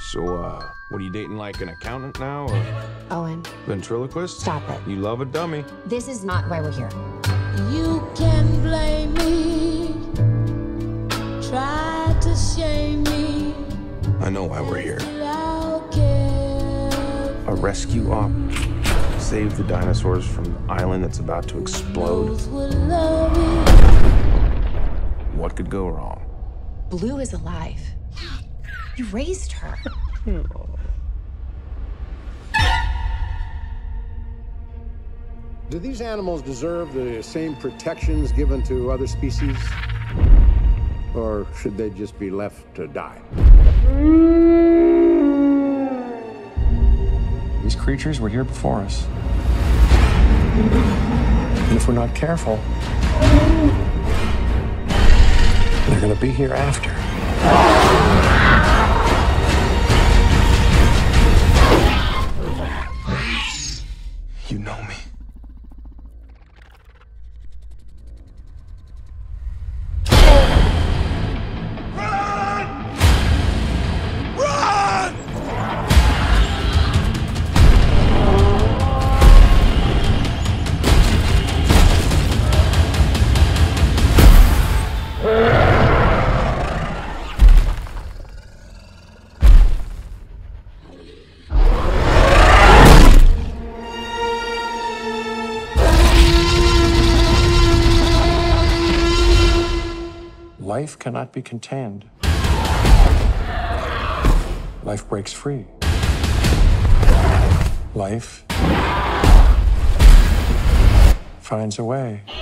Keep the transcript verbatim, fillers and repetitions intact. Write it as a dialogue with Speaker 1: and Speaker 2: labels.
Speaker 1: So, uh, what are you dating, like an accountant now, or
Speaker 2: Owen,
Speaker 1: ventriloquist?
Speaker 2: stop it.
Speaker 1: You love a dummy.
Speaker 2: This is not why we're here.
Speaker 3: You can blame me, try to shame me.
Speaker 1: I know why we're here.
Speaker 3: I'll care.
Speaker 1: A rescue op. Save the dinosaurs from the island that's about to explode.
Speaker 3: Those will love me.
Speaker 1: What could go wrong?
Speaker 2: Blue is alive. You raised her.
Speaker 4: Do these animals deserve the same protections given to other species? Or should they just be left to die?
Speaker 5: These creatures were here before us. And if we're not careful, they're gonna be here after.
Speaker 1: You know me.
Speaker 5: Life cannot be contained. Life breaks free. Life finds a way.